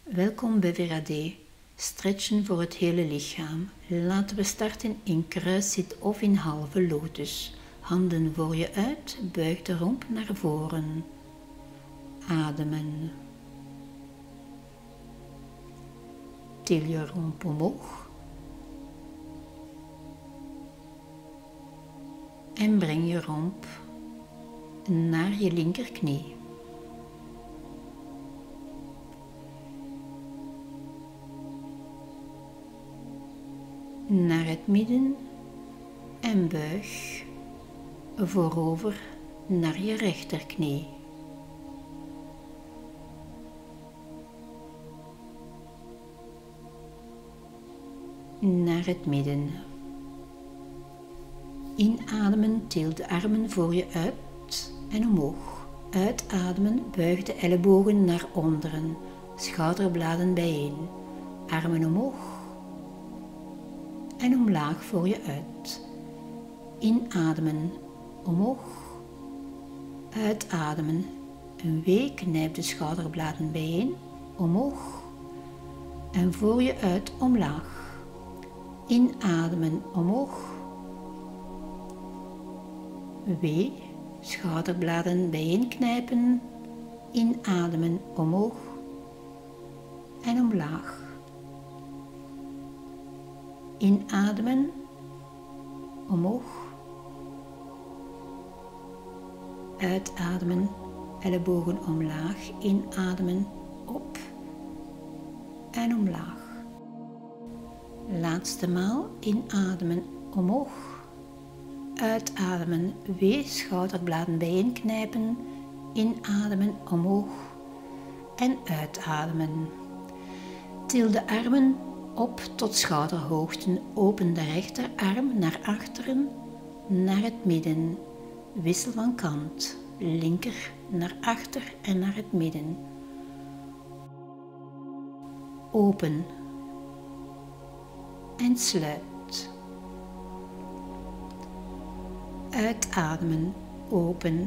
Welkom bij VRAD, stretchen voor het hele lichaam. Laten we starten in kruiszit of in halve lotus. Handen voor je uit, buig de romp naar voren. Ademen. Til je romp omhoog. En breng je romp naar je linkerknie. Naar het midden en buig voorover naar je rechterknie. Naar het midden. Inademen, til de armen voor je uit en omhoog. Uitademen, buig de ellebogen naar onderen, schouderbladen bijeen, armen omhoog en omlaag voor je uit. Inademen, omhoog, uitademen, een W, knijp de schouderbladen bijeen, omhoog en voor je uit omlaag. Inademen, omhoog, W, schouderbladen bijeen knijpen, inademen, omhoog en omlaag. Inademen, omhoog, uitademen, ellebogen omlaag, inademen, op en omlaag. Laatste maal, inademen, omhoog, uitademen, W, schouderbladen bijeen knijpen, inademen, omhoog en uitademen. Til de armen op tot schouderhoogte, open de rechterarm naar achteren, naar het midden. Wissel van kant, linker naar achter en naar het midden. Open en sluit. Uitademen, open.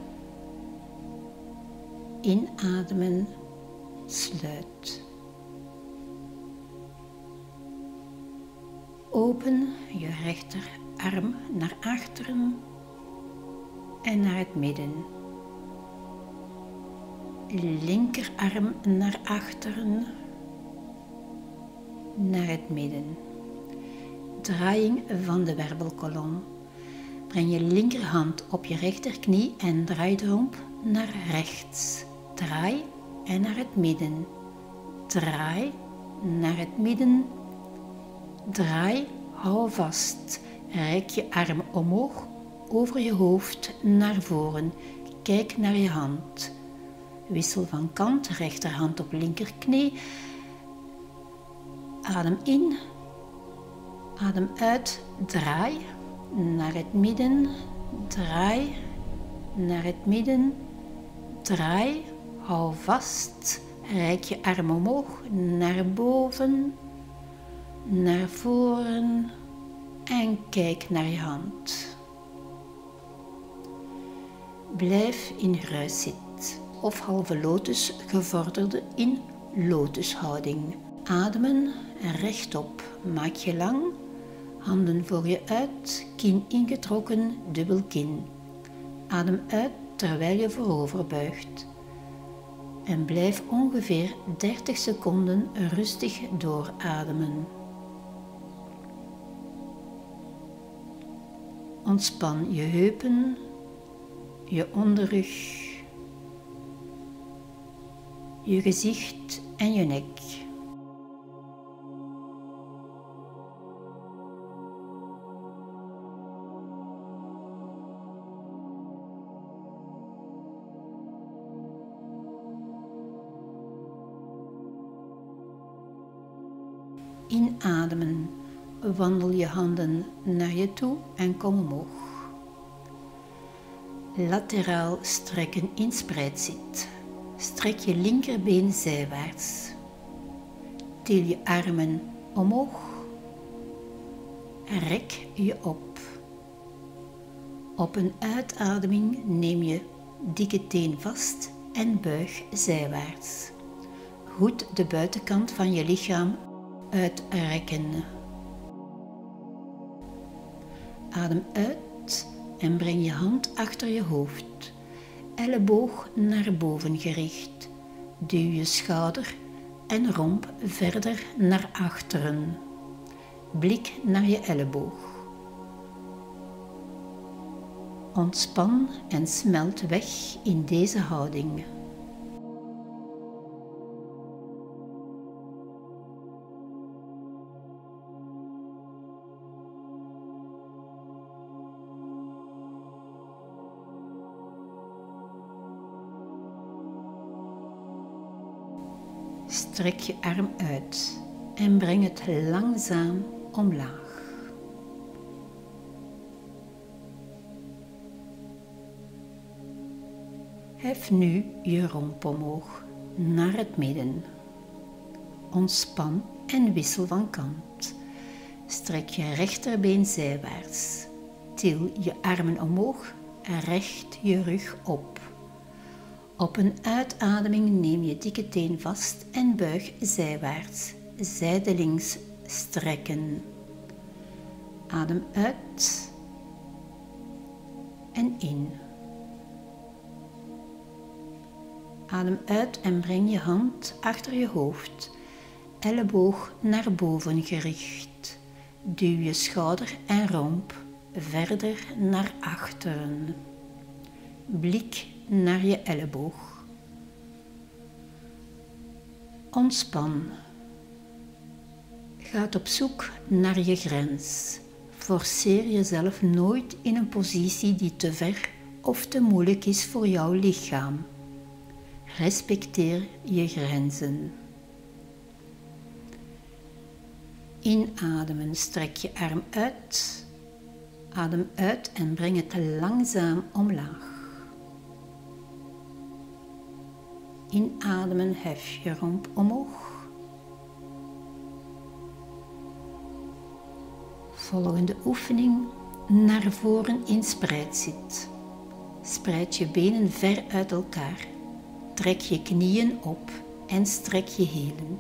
Inademen, sluit. Open je rechterarm naar achteren en naar het midden. Linkerarm naar achteren, naar het midden. Draaiing van de wervelkolom. Breng je linkerhand op je rechterknie en draai de romp naar rechts. Draai en naar het midden. Draai naar het midden. Draai, hou vast. Rek je arm omhoog, over je hoofd naar voren. Kijk naar je hand. Wissel van kant, rechterhand op linkerknie. Adem in. Adem uit. Draai naar het midden. Draai naar het midden. Draai, hou vast. Rek je arm omhoog, naar boven. Naar voren en kijk naar je hand. Blijf in kruiszit of halve lotus, gevorderde in lotushouding. Ademen rechtop, maak je lang, handen voor je uit, kin ingetrokken, dubbel kin. Adem uit terwijl je voorover buigt. En blijf ongeveer 30 seconden rustig doorademen. Ontspan je heupen, je onderrug, je gezicht en je nek. Inademen. Wandel je handen naar je toe en kom omhoog. Lateraal strekken in spreidzit. Strek je linkerbeen zijwaarts. Til je armen omhoog. Rek je op. Op een uitademing neem je dikke teen vast en buig zijwaarts. goed de buitenkant van je lichaam uitrekken. Adem uit en breng je hand achter je hoofd. Elleboog naar boven gericht. Duw je schouder en romp verder naar achteren. Blik naar je elleboog. Ontspan en smelt weg in deze houding. Strek je arm uit en breng het langzaam omlaag. Hef nu je romp omhoog naar het midden. Ontspan en wissel van kant. Strek je rechterbeen zijwaarts. Til je armen omhoog en recht je rug op. Op een uitademing neem je dikke teen vast en buig zijwaarts, zijdelings strekken. Adem uit en in. Adem uit en breng je hand achter je hoofd, elleboog naar boven gericht. Duw je schouder en romp verder naar achteren. Blik naar je elleboog. Ontspan. Ga op zoek naar je grens. Forceer jezelf nooit in een positie die te ver of te moeilijk is voor jouw lichaam. Respecteer je grenzen. Inademen, strek je arm uit. Adem uit en breng het langzaam omlaag. Inademen, hef je romp omhoog. Volgende oefening, naar voren in spreidzit. Spreid je benen ver uit elkaar. Trek je knieën op en strek je hielen.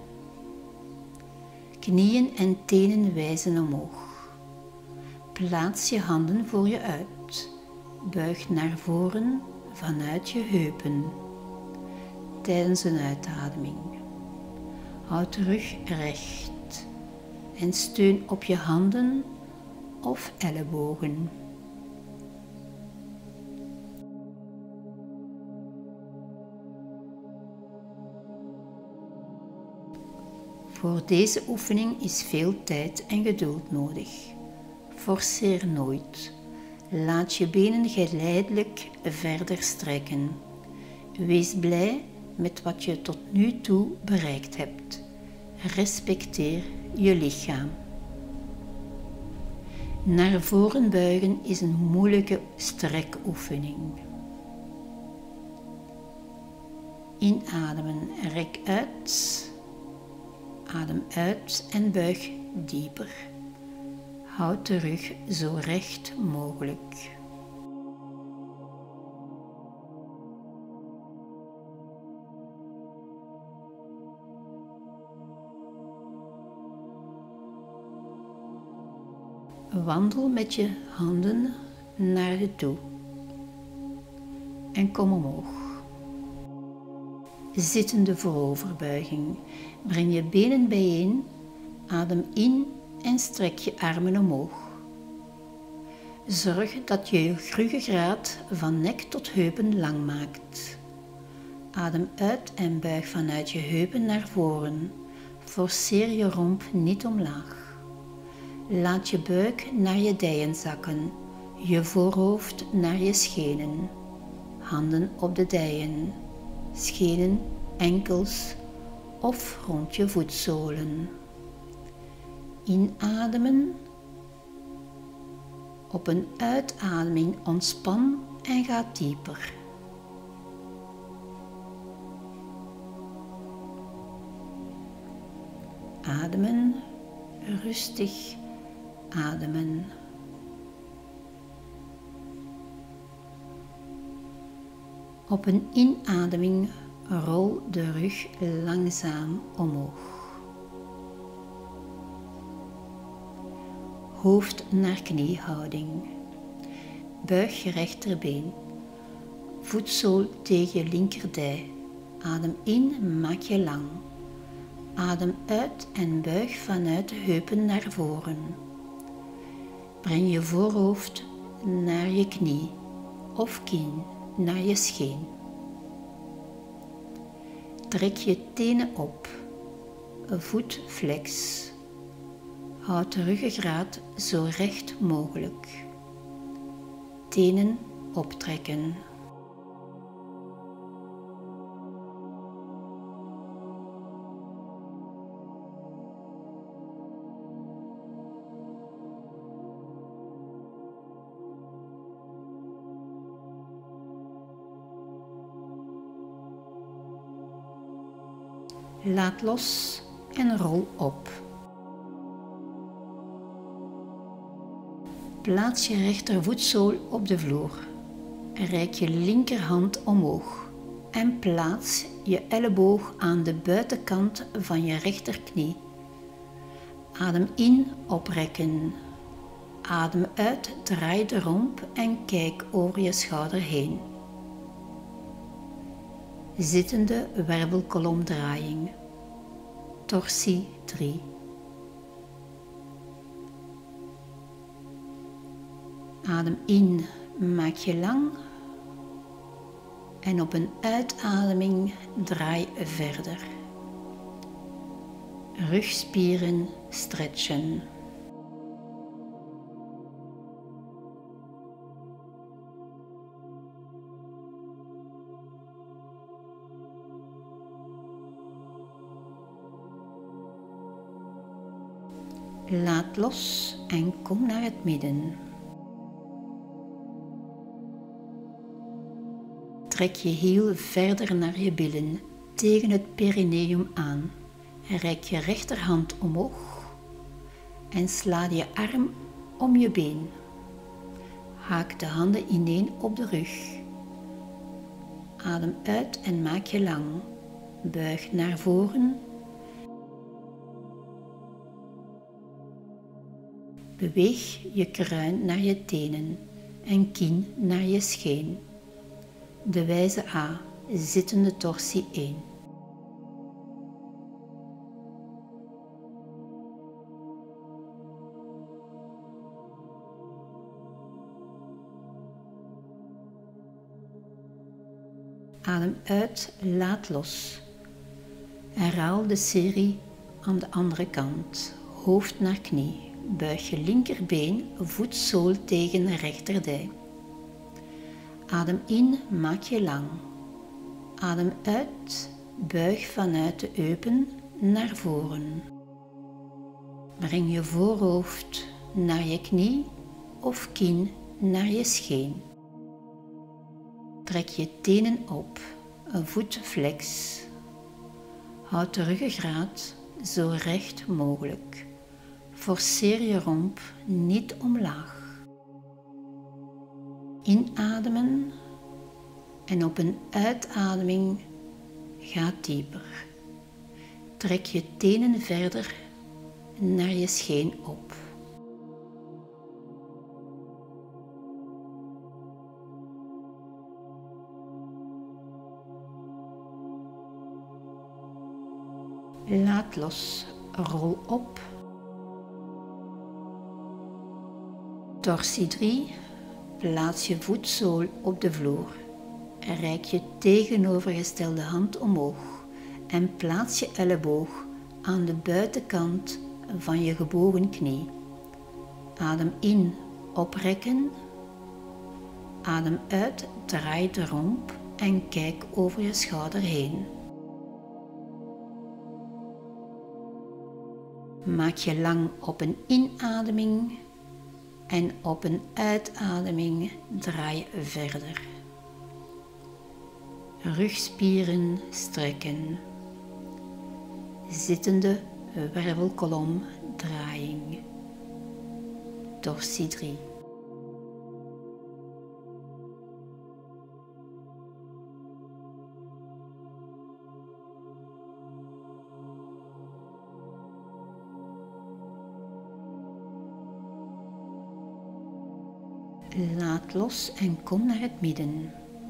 Knieën en tenen wijzen omhoog. Plaats je handen voor je uit. Buig naar voren vanuit je heupen. Tijdens een uitademing. Houd de rug recht en steun op je handen of ellebogen. Voor deze oefening is veel tijd en geduld nodig. Forceer nooit. Laat je benen geleidelijk verder strekken. Wees blij met wat je tot nu toe bereikt hebt. Respecteer je lichaam. Naar voren buigen is een moeilijke strekoefening. Inademen, rek uit. Adem uit en buig dieper. Houd de rug zo recht mogelijk. Wandel met je handen naar je toe en kom omhoog. Zittende vooroverbuiging. Breng je benen bijeen, adem in en strek je armen omhoog. Zorg dat je je ruggengraat van nek tot heupen lang maakt. Adem uit en buig vanuit je heupen naar voren. Forceer je romp niet omlaag. Laat je buik naar je dijen zakken, je voorhoofd naar je schenen. Handen op de dijen, schenen, enkels of rond je voetzolen. Inademen. Op een uitademing ontspan en ga dieper. Ademen, rustig ademen. Op een inademing Rol de rug langzaam omhoog. Hoofd naar kniehouding. Buig je rechterbeen. Voetzool tegen je linkerdij. Adem in, maak je lang. Adem uit en buig vanuit de heupen naar voren. Breng je voorhoofd naar je knie of kin naar je scheen. Trek je tenen op, voet flex. Houd de ruggengraat zo recht mogelijk. Tenen optrekken. Laat los en rol op. Plaats je rechtervoetzool op de vloer. Reik je linkerhand omhoog en plaats je elleboog aan de buitenkant van je rechterknie. Adem in, oprekken. Adem uit, draai de romp en kijk over je schouder heen. Zittende wervelkolomdraaiing. Torsie 3. Adem in, maak je lang. En op een uitademing draai verder. Rugspieren stretchen. Laat los en kom naar het midden. Trek je hiel verder naar je billen, tegen het perineum aan. Reik je rechterhand omhoog en sla je arm om je been. Haak de handen ineen op de rug. Adem uit en maak je lang. Buig naar voren. Beweeg je kruin naar je tenen en kin naar je scheen. De wijze A, zittende torsie 1. Adem uit, laat los. Herhaal de serie aan de andere kant. Hoofd naar knie. Buig je linkerbeen, voetzool tegen rechterdij. Adem in, maak je lang. Adem uit, buig vanuit de heupen naar voren. Breng je voorhoofd naar je knie of kin naar je scheen. Trek je tenen op, voet flex. Houd de ruggengraat zo recht mogelijk. Forceer je romp niet omlaag. Inademen en op een uitademing ga dieper. Trek je tenen verder naar je scheen op. Laat los, rol op. Torsie 3, plaats je voetzool op de vloer. Reik je tegenovergestelde hand omhoog en plaats je elleboog aan de buitenkant van je gebogen knie. Adem in, oprekken. Adem uit, draai de romp en kijk over je schouder heen. Maak je lang op een inademing en op een uitademing draai verder. Rugspieren strekken. Zittende wervelkolom draaiing. Torsie 3. Laat los en kom naar het midden.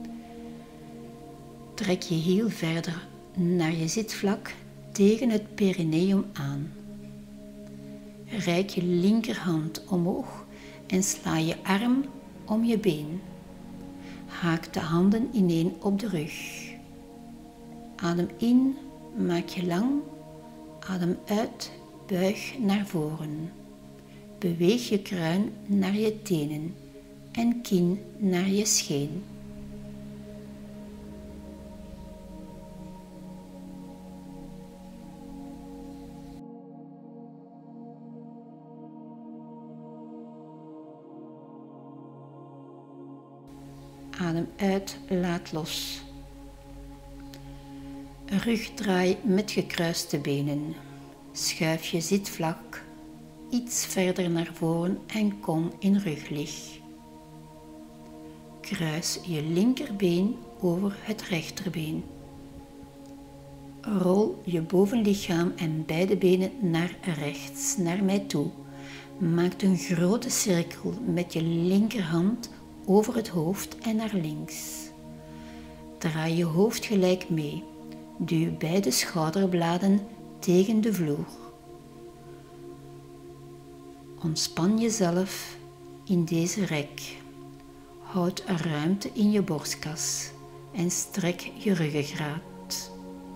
Trek je hiel verder naar je zitvlak tegen het perineum aan. Reik je linkerhand omhoog en sla je arm om je been. Haak de handen ineen op de rug. Adem in, maak je lang. Adem uit, buig naar voren. Beweeg je kruin naar je tenen en kin naar je scheen. Adem uit, laat los. Rugdraai met gekruiste benen. Schuif je zitvlak iets verder naar voren en kom in ruglig. Kruis je linkerbeen over het rechterbeen. Rol je bovenlichaam en beide benen naar rechts, naar mij toe. Maak een grote cirkel met je linkerhand over het hoofd en naar links. Draai je hoofd gelijk mee. Duw beide schouderbladen tegen de vloer. Ontspan jezelf in deze rek. Houd ruimte in je borstkas en strek je ruggengraat.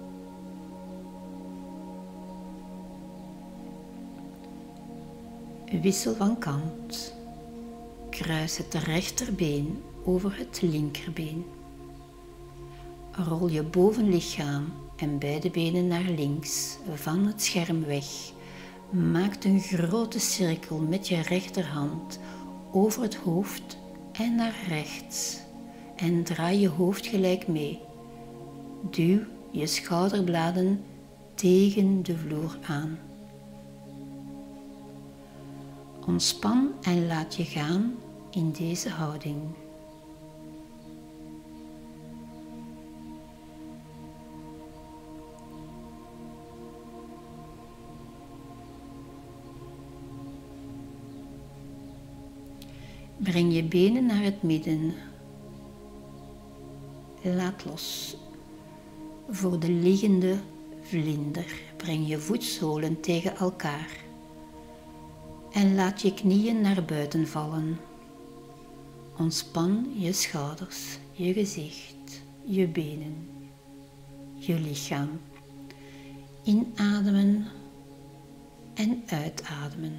Wissel van kant. Kruis het rechterbeen over het linkerbeen. Rol je bovenlichaam en beide benen naar links van het scherm weg. Maak een grote cirkel met je rechterhand over het hoofd en naar rechts. En draai je hoofd gelijk mee. Duw je schouderbladen tegen de vloer aan. Ontspan en laat je gaan in deze houding. Breng je benen naar het midden. Laat los. Voor de liggende vlinder breng je voetzolen tegen elkaar. En laat je knieën naar buiten vallen. Ontspan je schouders, je gezicht, je benen, je lichaam. Inademen en uitademen.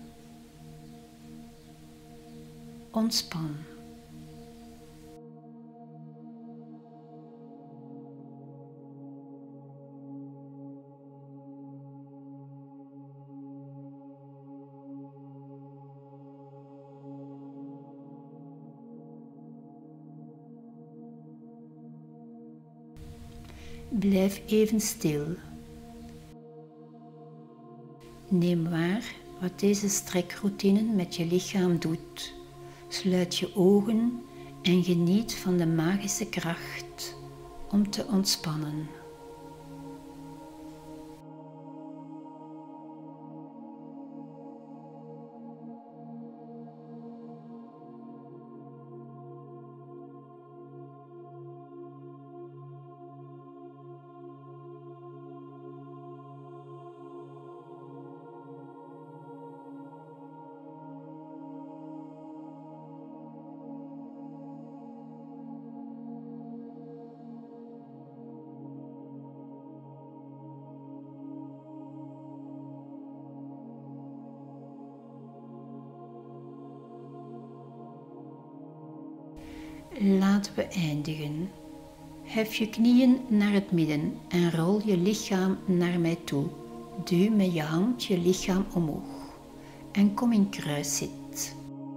Ontspan. Blijf even stil. Neem waar wat deze strekroutine met je lichaam doet. Sluit je ogen en geniet van de magische kracht om te ontspannen. Laten we eindigen. Hef je knieën naar het midden en rol je lichaam naar mij toe. Duw met je hand je lichaam omhoog en kom in kruiszit.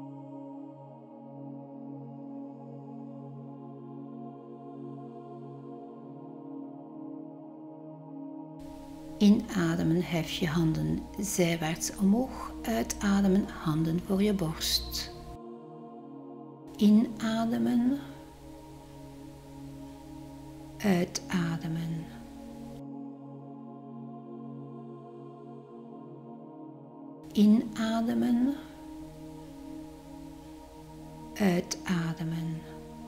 Inademen, hef je handen zijwaarts omhoog. Uitademen, handen voor je borst. Inademen. Uitademen. Inademen. uitademen.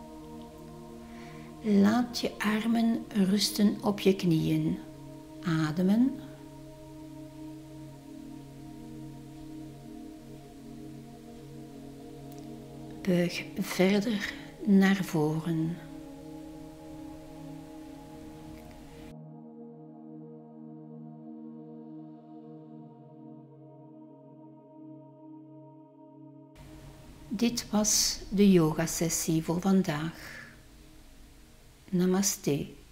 Laat je armen rusten op je knieën. Ademen. Buig verder naar voren. Dit was de yoga-sessie voor vandaag. Namaste.